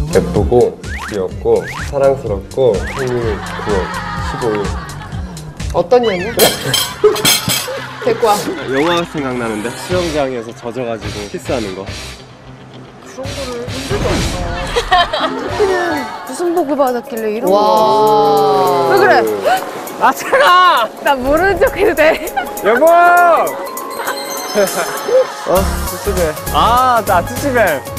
예쁘고 귀엽고 사랑스럽고 생일 9월 15일. 어떤 년이야? 데리고 와. 영화 생각나는데 수영장에서 젖어가지고 키스하는 거. 무슨 복을 받았길래 이런 와. 거. 왜 그래? 아 차가! 나 모르는 척 해도 돼? 여보! 찌찌배. 아, 나 찌찌배.